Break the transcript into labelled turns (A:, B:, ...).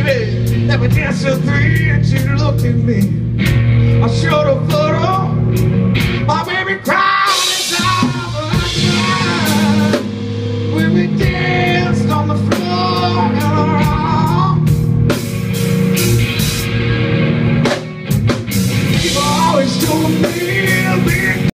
A: baby. Let me dance till 3 and she looked at me. I showed her